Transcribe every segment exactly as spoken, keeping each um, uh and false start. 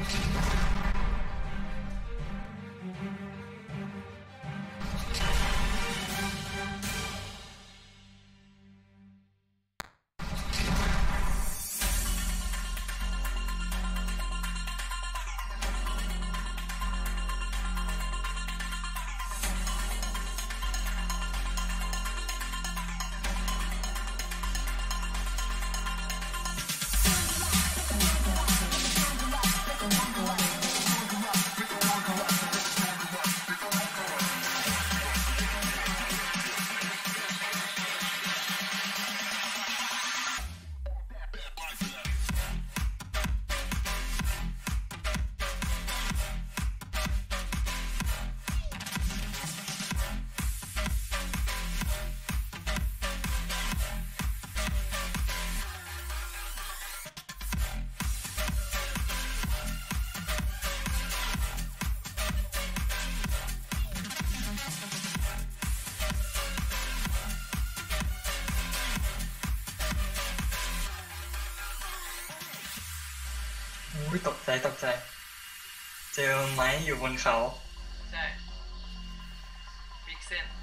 อุ้ยตกใจตกใจเจอไม้อยู่บนเขาใช่บิ๊กเส้น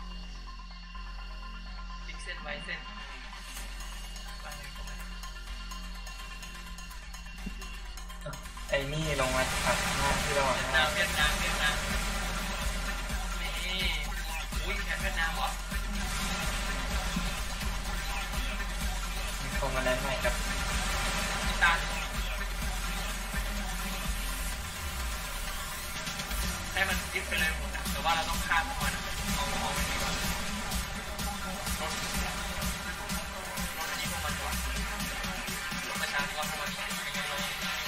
บิ๊กเส้นไว้เส้นไอ้นี่ลงมาถักหน้าที่เราเวียดนามเวียดนามเวียดนามนี่อุ้ยแค่เวียดนามเหรอมีเข้ามาได้ไหมครับตาให้มันยึดไปเลยหมดนะแต่ว่าเราต้องข้ามมันเอาเอาไปดีกว่ารถรถอันนี้พวกมันก่อนรถประชาชนพวกมันไม่งั้นเรา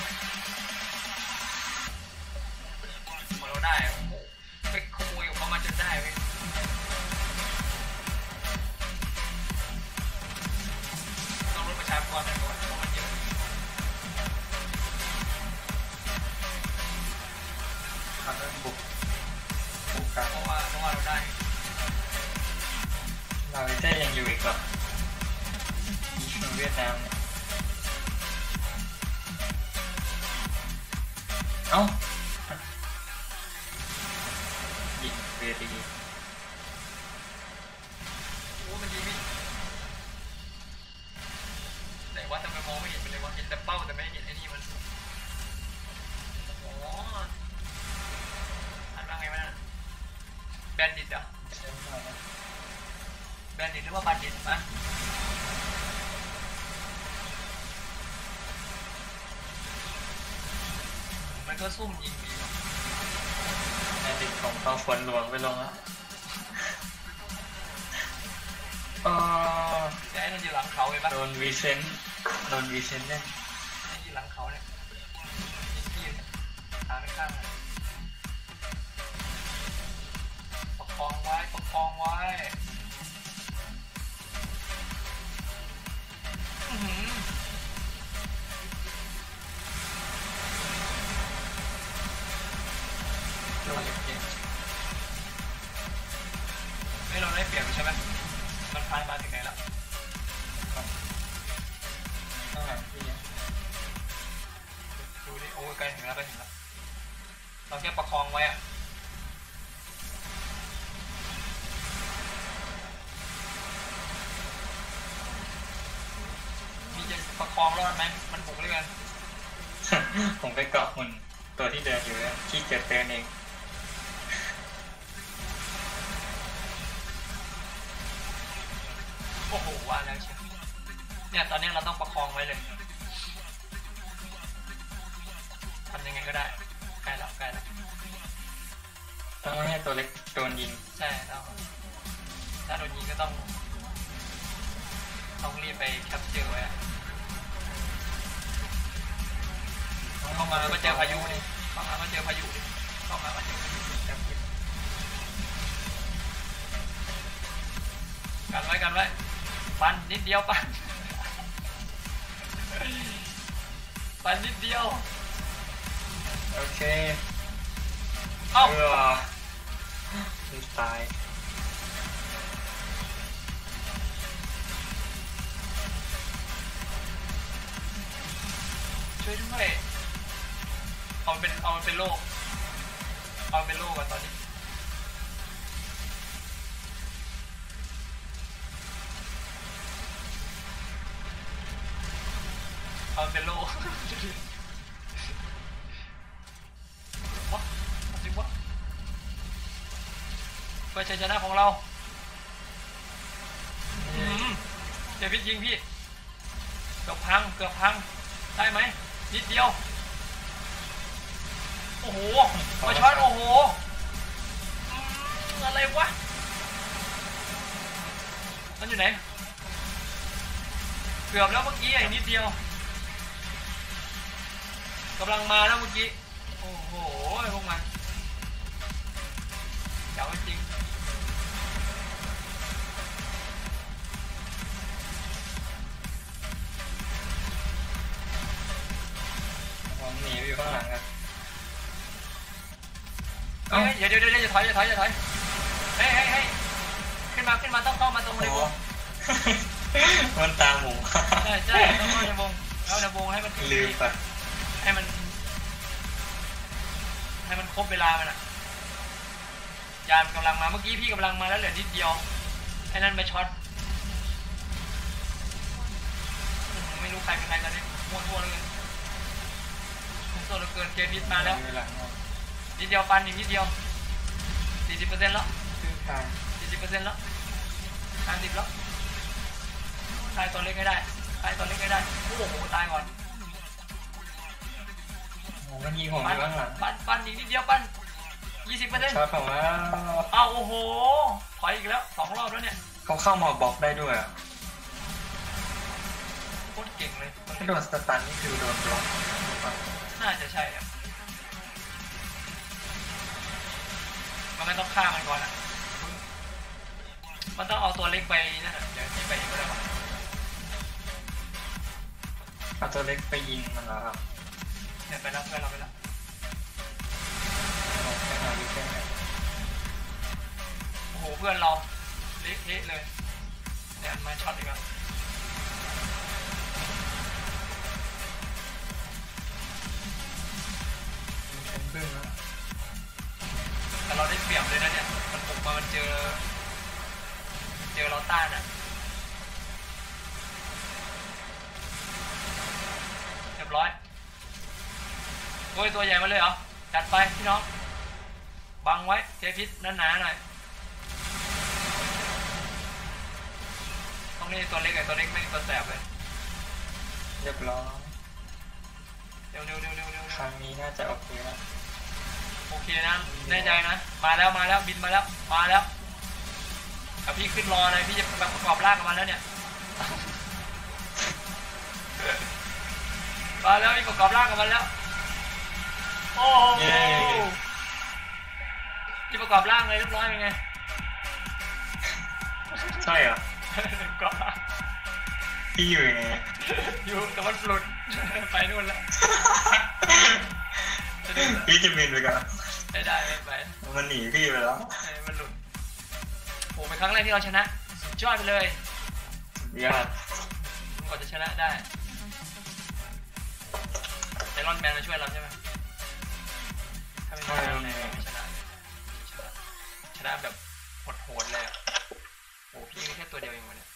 พอเราได้ไปขโมยของเขามาจนได้เว้ยต้องรถประชาชนก่อนเพราะมันเยอะเขาต้องบุกบุกกันเพราะว่าเพราะว่าเราได้เราจะยังอยู่อีกเหรอในเวียดนามเนี่ยเอ้ายิงเรือดีโอ้มันดีมิแต่ว่าทำไมมองไม่เห็นมันเลยวะเห็นแต่เป้าแต่ไม่เห็นไอ้นี่มันโอ้อ่านว่าไงวะนั่นแบนดิตเหรอแบนดิตหรือว่าบันดิตปะมันก็ซุ่มยิงดีแบนดิตของเขาฝนหลวงไปลงแล้วอ๋อแต่ไอ้นั่นอยู่หลังเขาเลยปะโดนวีเซนโดนวีเซนเนี่ยไอ้อยู่หลังเขาเนี่ยที่ทางข้างเลยประคองไว้ประคองไว้ไม่เราได้เปลี่ยนใช่ไหมมันพายมาถึงไหนแล้วข้างหลังพี่ดูดิโอ้ยใกล้ถึงแล้วใกล้ถึงแล้วเราแค่ประคองไว้อะมีจะประคองรอดไหมมันบุกเลยกันผมไปเกาะหุ่นตัวที่เดินอยู่แล้วที่เกิดเดินเองโอ้โหว่าแล้วเชียวเนี่ยตอนนี้เราต้องประคองไว้เลยทำยังไงก็ได้ใกล้แล้วใกล้แล้วต้องไม่ให้ตัวเล็กโดนยิงใช่ต้องถ้าโดนยิงก็ต้องต้องรีบไปแคปเจอร์ไว้เข้ามาก็เจอพายุดิเข้ามาก็เจอพายุดิเข้ามาก็เจอพายุกันไว้กันไว้ปันนิดเดียวปันปันนิดเดียวโอเคเอ้าตายช่วยด้วยเอาเป็นเอาเป็นโลกเอาเป็นโลกกันตอนนี้เอาเป็นโลกวะจริงวะเพื่อชัยชนะของเราเดี๋ยวพี่ยิงพี่เกือบพังเกือบพังได้ไหมนิดเดียวโอ้โหมาช็อตโอ้โหอะไรวะมันอยู่ไหนเกือบแล้วเมื่อกี้ไอ้นิดเดียวกำลังมาแล้วเมื่อกี้โอ้โหพวกมันเจ๋งจริงผมหนีไปอยู่ข้างหลังครับเฮ้ยเดี๋ยวเดี๋ยวเดี๋ยวจะถอยจะถอยจะถอยเฮ้ยเฮ้ยเฮ้ยขึ้นมาขึ้นมาต้องเข้ามาตรงในวงมันตามหมูใช่ใช่ต้องเข้าในวงเข้าในวงให้มันลืมไปให้มันให้มันครบเวลามันอ่ะยานกำลังมาเมื่อกี้พี่กำลังมาแล้วเหลือนิดเดียวไอ้นั่นไปช็อตไม่รู้ใครเป็นใครตอนนี้มั่วทั่วเลยมั่วตัวเหลือเกินเกมนิดมาแล้วนิดเดียวปันอีกนิดเดียวสี่สิบเปอร์เซ็นต์แล้วครึ่งทางสี่สิบเปอร์เซ็นต์แล้วห้าสิบแล้วตายตัวเล็กไม่ได้ตายตัวเล็กไม่ได้โอ้โหตายก่อนโอ้มันยิงผมอยู่ข้างหลังปันปันอีกนิดเดียวปันยี่สิบเปอร์เซ็นต์ช็อตของแล้วอ้าวโอ้โหถอยอีกแล้วสองรอบแล้วเนี่ยเขาเข้ามาบล็อกได้ด้วยอ่ะโคตรเก่งเลยถ้าโดนสตันนี่คือโดนบล็อกน่าจะใช่อ่ะมันไม่ต้องฆ่ามันก่อนอ่ะมันต้องเอาตัวเล็กไปนั่นแหละเดี๋ยวที่ไปก็ได้ป่ะเอาตัวเล็กไปยิงมันแล้วครับเนี่ยไปแล้วไปแล้วไปแล้วโอ้โหเพื่อนเราเละเทะเลยเนี่ยมาช็อตอีกแล้วแต่เราได้เปรียบเลยนะเนี่ยมันปลุกมามันเจอเจอเราต้านอ่ะเรียบร้อยโอ้ยตัวใหญ่มาเลยเหรอจัดไปพี่น้องบังไว้เจพิษหนาๆหน่อยต้องนี่ตัวเล็กไอ้ตัวเล็กไม่ตัวแสบเลยเรียบร้อยเร็วเร็วเร็วเร็วเร็วครั้งนี้น่าจะโอเคแล้วโอเคนะแน่ใจนะมาแล้วมาแล้วบินมาแล้วมาแล้วเอาพี่ขึ้นรอเลยพี่จะประกอบร่างกับมันแล้วเนี่ยมาแล้วพี่ประกอบร่างกับมันแล้วโอ้โหพี่ประกอบร่างเลยเรียบร้อยเป็นไงใช่เหรอก็พี่อยู่ไงอยู่แต่มันหลุดไปนู่นแล้วพี่จะบินไปกันไม่ได้ไม่ไปมันหนีพี่ไปแล้วมันหลุดโอ้เป็นครั้งแรกที่เราชนะสุดยอดไปเลยยอดกว่าจะชนะได้ไอรอนแมนมาช่วยเราใช่ไหมถ้าไม่ช่วยเราเนี่ยชนะชนะแบบโหดๆเลยโอ้พี่มีแค่ตัวเดียวเองวันนี้